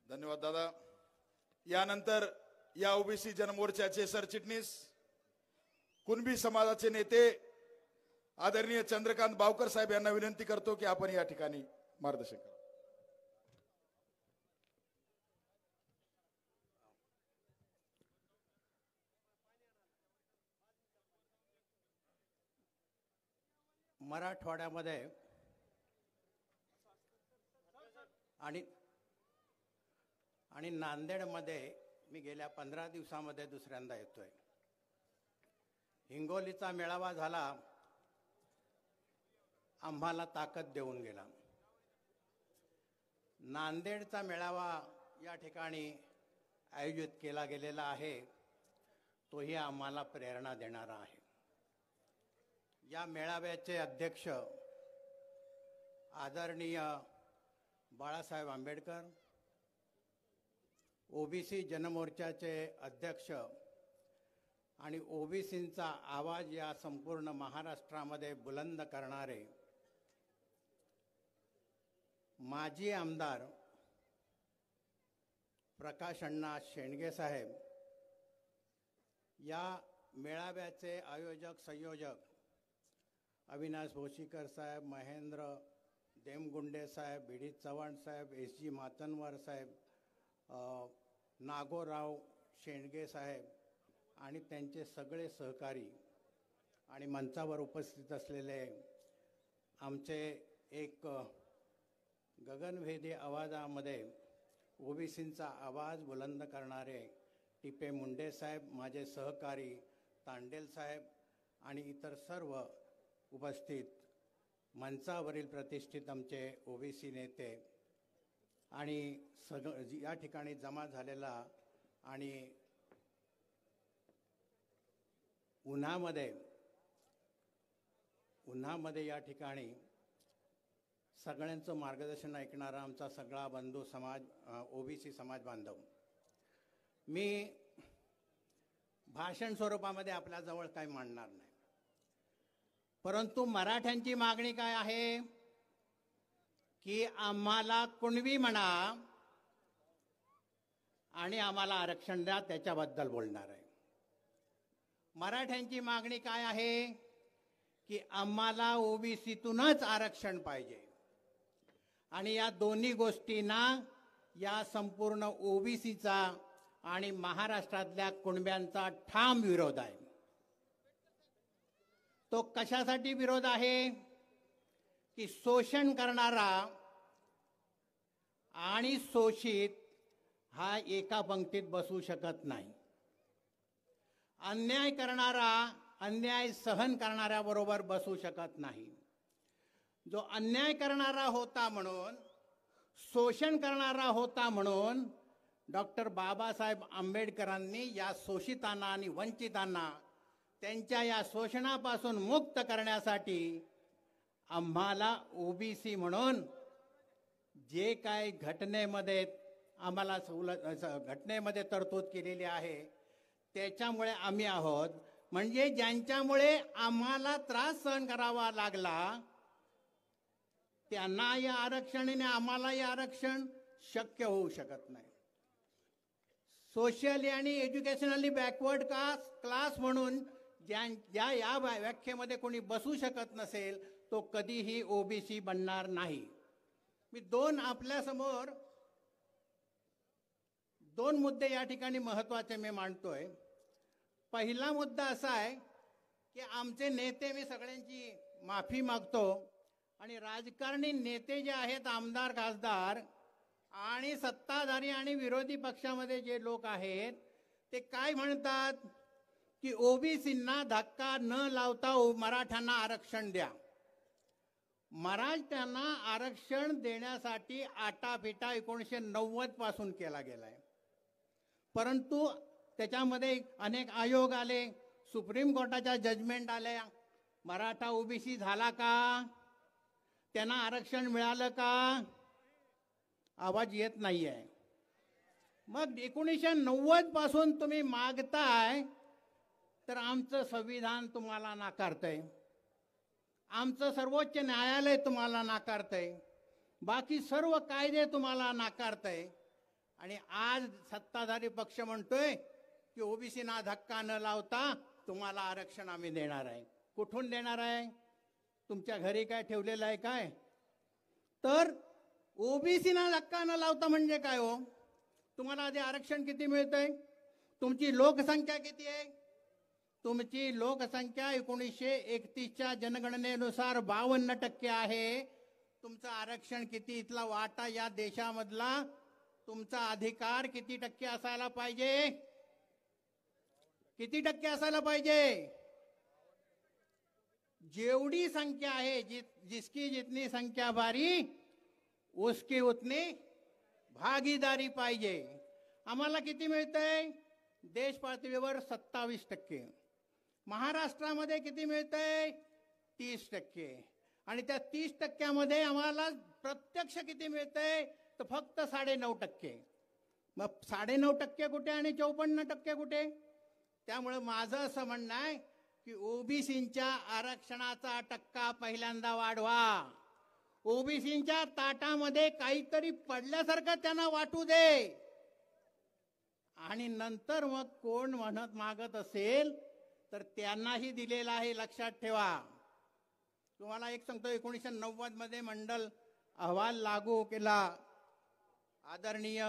धन्यवाद दादा. यानंतर या ओबीसी जनमोर्चाचे सरचिटणीस कुणबी समाजाचे नेते आदरणीय चंद्रकांत बावकर साहेब यांना विनंती करतो की आपण या ठिकाणी मार्गदर्शन करा. मराठवाड्यामध्ये आणि नांदेडमध्ये मी गेल्या 15 दिवसामध्ये दुसऱ्यांदा येतोय. हिंगोलीचा मेळावा झाला, आम्हाला ताकद देऊन गेला. नांदेडचा मेळावा या ठिकाणी आयोजित केला गेलेला आहे, तोही आम्हाला प्रेरणा देणारा आहे. या मेळाव्याचे अध्यक्ष आदरणीय बाळासाहेब आंबेडकर, ओबीसी जनमोर्चाचे अध्यक्ष आणि ओबीसींचा आवाज या संपूर्ण महाराष्ट्रामध्ये बुलंद करणारे माजी आमदार प्रकाश अण्णा शेंडगे साहेब, या मेळाव्याचे आयोजक संयोजक अविनाश भोशीकर साहेब, महेंद्र देमगुंडे साहेब, बीडी चव्हाण साहेब, एस.जी. मातनवर साहेब, नागोराव शेंडगे साहेब आणि त्यांचे सगळे सहकारी आणि मंचावर उपस्थित असलेले आमचे एक गगनभेदी आवाजामध्ये ओबीसींचा आवाज बुलंद करणारे टिपे मुंडे साहेब, माझे सहकारी तांडेल साहेब आणि इतर सर्व उपस्थित मंचावरील प्रतिष्ठित आमचे ओबीसी नेते आणि या ठिकाणी जमा झालेला आणि उन्हामध्ये या ठिकाणी सगळ्यांचं मार्गदर्शन ऐकणारा आमचा सगळा बंधू समाज, ओबीसी समाज बांधव, मी भाषण स्वरूपामध्ये आपल्याजवळ काही मांडणार नाही. परंतु मराठ्यांची मागणी काय आहे की आम्हाला कुणबी म्हणा आणि आम्हाला आरक्षण द्या, त्याच्याबद्दल बोलणार आहे. मराठ्यांची मागणी काय आहे की आम्हाला ओबीसीतूनच आरक्षण पाहिजे आणि या दोन्ही गोष्टींना या संपूर्ण ओबीसीचा आणि महाराष्ट्रातल्या कुणब्यांचा ठाम विरोध आहे. तो कशासाठी विरोध आहे की शोषण करणारा आणि शोषित हा एका पंक्तीत बसू शकत नाही. अन्याय करणारा अन्याय सहन करणाऱ्याबरोबर बसू शकत नाही. जो अन्याय करणारा होता म्हणून, शोषण करणारा होता म्हणून डॉक्टर बाबासाहेब आंबेडकरांनी या शोषितांना आणि वंचितांना त्यांच्या या शोषणापासून मुक्त करण्यासाठी आम्हाला ओबीसी म्हणून जे काही घटनेमध्ये आम्हाला घटनेमध्ये तरतूद केलेली आहे त्याच्यामुळे आम्ही आहोत. म्हणजे ज्यांच्यामुळे आम्हाला त्रास सहन करावा लागला त्यांना या आरक्षणाने आम्हालाही आरक्षण शक्य होऊ शकत नाही. सोशली आणि एज्युकेशनली बॅकवर्ड क्लास म्हणून ज्या या व्याख्येमध्ये कोणी बसू शकत नसेल तो कधीही ओबीसी बनणार नाही. मी आपल्यासमोर दोन मुद्दे या ठिकाणी महत्त्वाचे मी मांडतोय. पहिला मुद्दा असा आहे की आमचे नेते, मी सगळ्यांची माफी मागतो, आणि राजकारणी नेते जे आहेत, आमदार खासदार आणि सत्ताधारी आणि विरोधी पक्षामध्ये जे लोक आहेत ते काय म्हणतात की ओबीसींना धक्का न लावता मराठ्यांना आरक्षण द्या. मराठ्यांना आरक्षण देण्यासाठी आटापिटा 1990 पासून केला गेलाय. परंतु त्याच्यामध्ये अनेक आयोग आले, सुप्रीम कोर्टाच्या जजमेंट आल्या. मराठा ओबीसी झाला का? त्यांना आरक्षण मिळालं का? आवाज येत नाहीये. मग 1990 पासून तुम्ही मागताय तर आमचं संविधान तुम्हाला नाकारतंय, आमचं सर्वोच्च न्यायालय तुम्हाला नाकारतंय, बाकी सर्व कायदे तुम्हाला नाकारतंय आणि आज सत्ताधारी पक्ष म्हणतोय की ओबीसीना धक्का न लावता तुम्हाला आरक्षण आम्ही देणार आहे. कुठून देणार आहे? तुमच्या घरी काय ठेवलेलं आहे काय? तर ओबीसीना धक्का न लावता म्हणजे काय हो? तुम्हाला आधी आरक्षण किती मिळतंय? तुमची लोकसंख्या किती आहे? तुमची लोकसंख्या 1931च्या जनगणनेनुसार 52% आहे. तुमचं आरक्षण किती? इथला वाटा या देशामधला तुमचा अधिकार किती टक्के असायला पाहिजे? किती टक्के असायला पाहिजे? जेवढी संख्या आहे, जिसकी जितनी संख्या भारी उसकी उतनी भागीदारी पाहिजे. आम्हाला किती मिळतंय? देश पातळीवर 27%. महाराष्ट्रामध्ये किती मिळतंय? 30%. आणि त्या 30%मध्ये आम्हाला प्रत्यक्ष किती मिळतंय? तर फक्त 9.5%. मग 9.5% कुठे आणि 54% कुठे? त्यामुळे माझं असं म्हणणं आहे की ओबीसींच्या आरक्षणाचा टक्का पहिल्यांदा वाढवा. ओबीसींच्या ताटामध्ये काहीतरी पडल्यासारखं त्यांना वाटू दे. आणि नंतर मग कोण म्हणत मागत असेल तर त्यांनाही दिलेला आहे, लक्षात ठेवा. तुम्हाला एक सांगतो, 1990 मध्ये मंडल अहवाल लागू केला. आदरणीय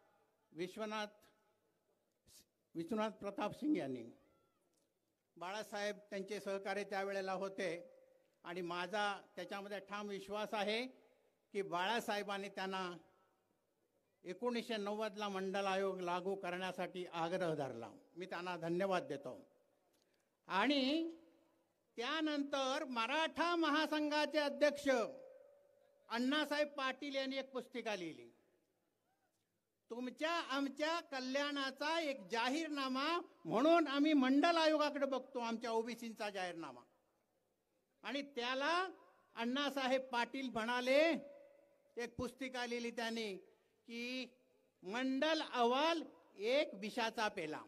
विश्वनाथ प्रताप सिंग यांनी. बाळासाहेब त्यांचे सहकारी त्यावेळेला होते आणि माझा त्याच्यामध्ये ठाम विश्वास आहे की बाळासाहेबांनी त्यांना 1990ला मंडल आयोग लागू करण्यासाठी आग्रह धरला. मी त्यांना धन्यवाद देतो. आणि त्यानंतर मराठा महासंघाचे अध्यक्ष अण्णासाहेब पाटील यांनी एक पुस्तिका लिहिली, तुमच्या आमच्या कल्याणाचा एक जाहीरनामा म्हणून आम्ही मंडल आयोगाकडे बघतो, आमच्या ओबीसींचा जाहीरनामा. आणि त्याला अण्णासाहेब पाटील म्हणाले, एक पुस्तिका लिहिली त्यांनी की मंडल अहवाल एक विषाचा पेला.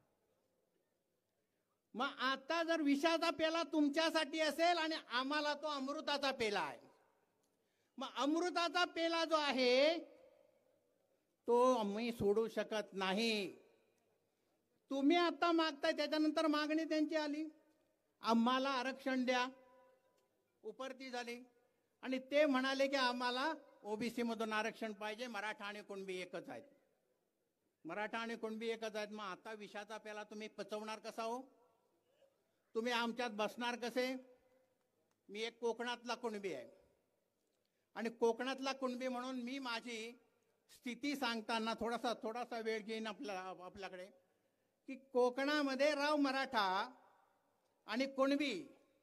मग आता जर विषाचा पेला तुमच्यासाठी असेल आणि आम्हाला तो अमृताचा पेला आहे, मग अमृताचा पेला जो आहे तो आम्ही सोडू शकत नाही. तुम्ही आता मागताय, त्याच्यानंतर मागणी त्यांची आली, आम्हाला आरक्षण द्या, उपरती झाली. आणि ते म्हणाले की आम्हाला ओबीसी मधून आरक्षण पाहिजे, मराठा आणि कुणबी एकच आहेत. मराठा आणि कुणबी एकच आहेत. मग आता विषाचा पेला तुम्ही पचवणार कसा हो? तुम्ही आमच्यात बसणार कसे? मी एक कोकणातला कुणबी आहे आणि कोकणातला कुणबी म्हणून मी माझी स्थिती सांगताना थोडासा वेळ घेईन आपल्याकडे, की कोकणामध्ये राव मराठा आणि कुणबी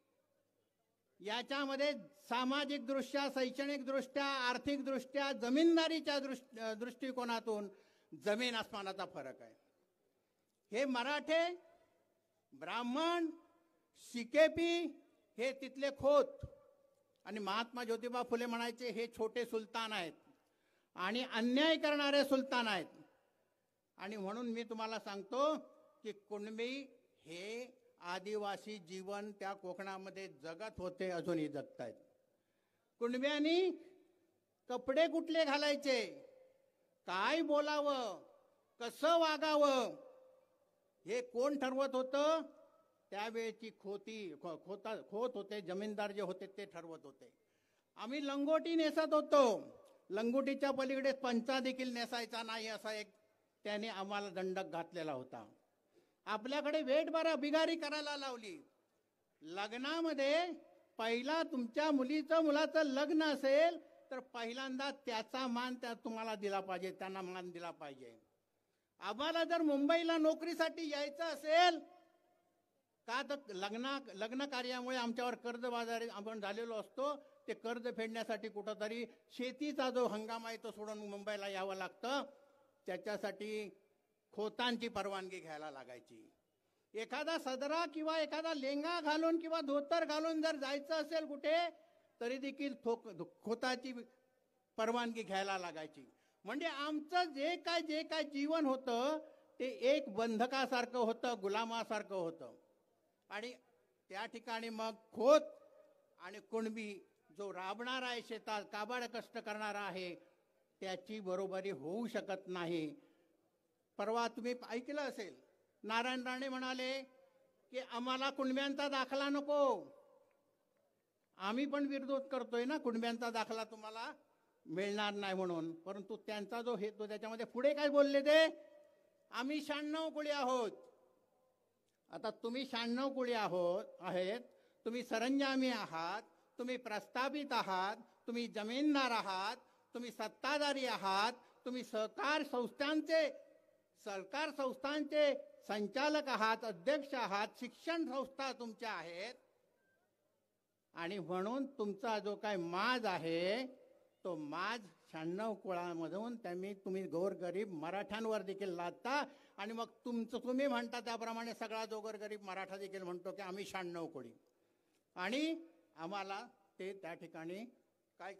याच्यामध्ये सामाजिक दृष्ट्या, शैक्षणिक दृष्ट्या, आर्थिक दृष्ट्या, जमीनदारीच्या दृष्टिकोनातून जमीन आसमानाचा फरक आहे. हे मराठे, ब्राह्मण, शिकेपी हे तिथले खोत आणि महात्मा ज्योतिबा फुले म्हणायचे हे छोटे सुलतान आहेत आणि अन्याय करणारे सुलतान आहेत. आणि म्हणून मी तुम्हाला सांगतो की कुणबी हे आदिवासी जीवन त्या कोकणामध्ये जगत होते, अजूनही जगतायत. कुणब्यांनी कपडे कुठले घालायचे, काय बोलावं, कसं वागावं हे कोण ठरवत होतं? त्यावेळेची खोत होते, जमीनदार जे होते ते ठरवत होते. आम्ही लंगोटी नेसत होतो, लंगोटीच्या पलीकडे पंचा देखील नेसायचा नाही असा एक त्याने आम्हाला दंडक घातलेला होता. आपल्याकडे वेठभर बिगारी करायला लावली. लग्नामध्ये पहिला तुमच्या मुलाचं लग्न असेल तर पहिल्यांदा त्याचा मान तुम्हाला दिला पाहिजे, त्यांना मान दिला पाहिजे. आम्हाला जर मुंबईला नोकरीसाठी यायचं असेल का तर लग्न कार्यामुळे आमच्यावर कर्जबाजारी आपण झालेलो असतो, ते कर्ज फेडण्यासाठी कुठंतरी शेतीचा जो हंगाम आहे तो सोडून मुंबईला यावं लागतं. त्याच्यासाठी खोतांची परवानगी घ्यायला लागायची. एखादा सदरा किंवा एखादा लेंगा घालून किंवा धोतर घालून जर जायचं असेल कुठे तरी देखील खोताची परवानगी घ्यायला लागायची. म्हणजे आमचं जे काय जीवन होतं ते एक बंधकासारखं होतं, गुलामासारखं होतं. आणि त्या ठिकाणी मग खोत आणि कुणबी जो राबणारा आहे, शेतात काबाड कष्ट करणारा आहे, त्याची बरोबरी होऊ शकत नाही. परवा तुम्ही ऐकलं असेल, नारायण राणे म्हणाले की आम्हाला कुणब्यांचा दाखला नको. आम्ही पण विरोध करतोय ना, कुणब्यांचा दाखला तुम्हाला मिळणार नाही म्हणून. परंतु त्यांचा जो हेतू, त्याच्यामध्ये पुढे काय बोलले ते, आम्ही 96 कुळी आहोत. आता तुम्ही 96 कुळी आहेत, तुम्ही सरंजामी आहात, तुम्ही प्रस्थापित आहात, तुम्ही जमीनदार आहात, तुम्ही सत्ताधारी आहात, तुम्ही सरकार संस्थांचे संचालक आहात, अध्यक्ष आहात, शिक्षण संस्था तुमच्या आहेत. आणि म्हणून तुमचा जो काय माज आहे तो माज 96 कुळामधून तुम्ही गोरगरीब मराठ्यांवर देखील लादता. आणि मग तुम्ही म्हणता त्याप्रमाणे सगळा जो गोरगरीब मराठा देखील म्हणतो की आम्ही 96 कुळी. आणि आम्हाला ते त्या ठिकाणी काय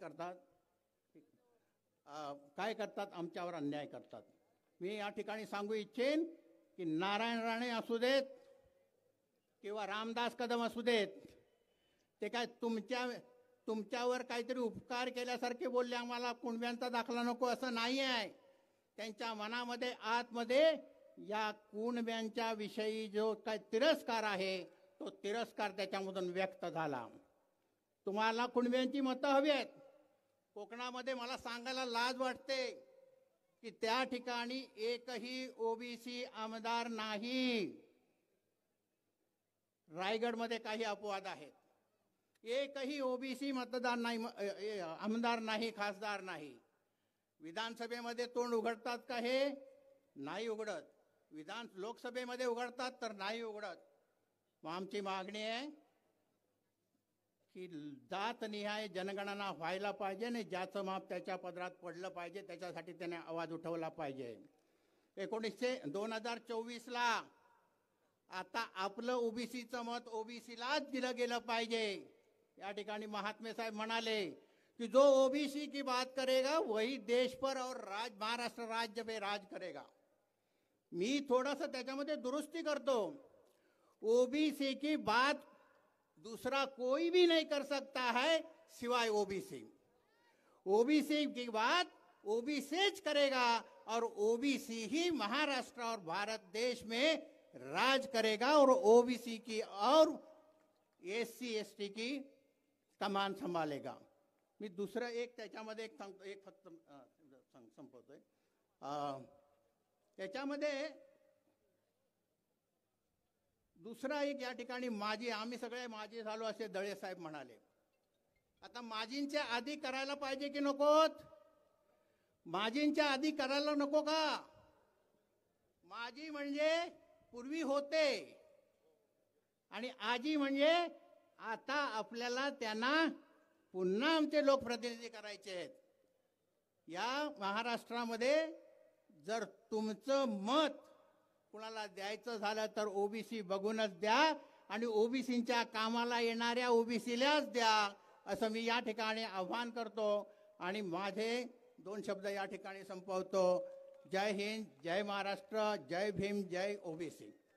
करतात, आमच्यावर अन्याय करतात. मी या ठिकाणी सांगू इच्छेन की नारायण राणे असू देत किंवा रामदास कदम असू देत, ते काय तुमच्यावर काहीतरी उपकार केल्यासारखे बोलले, आम्हाला कुणब्यांचा दाखला नको असं नाही आहे. त्यांच्या मनामध्ये आतमध्ये या कुणब्यांच्या विषयी जो काय तिरस्कार आहे तो तिरस्कार त्याच्यामधून व्यक्त झाला. तुम्हाला कुणब्यांची मतं हवी आहेत. कोकणामध्ये मला सांगायला लाज वाटते की त्या ठिकाणी एकही ओबीसी आमदार नाही. रायगडमध्ये काही अपवाद आहेत. एकही ओबीसी मतदार नाही, आमदार नाही, खासदार नाही. विधानसभेमध्ये तोंड उघडतात का हे? नाही उघडत. लोकसभेमध्ये उघडतात तर नाही उघडत. मग आमची मागणी आहे की जातनिहाय जनगणना व्हायला पाहिजे आणि ज्याचं माप त्याच्या पदरात पडलं पाहिजे, त्याच्यासाठी त्याने आवाज उठवला पाहिजे. 2024ला आता आपलं ओबीसीचं मत ओबीसीलाच दिलं गेलं पाहिजे. या ठिकाणी महात्मे साहेब म्हणाले कि जो ओबीसी की बात करेगा वही देश पर और महाराष्ट्र राज्य पे राज करेगा. मी थोडंसं त्याच्यामध्ये दुरुस्ती करतो. ओबीसी की बात दूसरा कोई भी नहीं कर सकता है सिवाय ओबीसी. ओबीसी की बात ओबीसी करेगा और ओबीसी ही महाराष्ट्र और भारत देश में राज करेगा और ओबीसी की और एससी एसटी की कमान संभालेगा. मी दुसरं एक त्याच्यामध्ये एक फक्त संपवतोय. त्याच्यामध्ये दुसरा एक या ठिकाणी आम्ही सगळे माजी झालो असे दळे साहेब म्हणाले. आता माजींच्या आधी करायला पाहिजे की नकोत? माजींच्या आधी करायला नको का? माजी म्हणजे पूर्वी होते आणि आजी म्हणजे आता आपल्याला त्यांना पुन्हा आमचे लोकप्रतिनिधी करायचे आहेत. या महाराष्ट्रामध्ये जर तुमचं मत कुणाला द्यायचं झालं तर ओबीसी बघूनच द्या आणि ओबीसींच्या कामाला येणाऱ्या ओबीसीलाच द्या, असं मी या ठिकाणी आव्हान करतो. आणि माझे 2 शब्द या ठिकाणी संपवतो. जय हिंद, जय महाराष्ट्र, जय भीम, जय ओबीसी.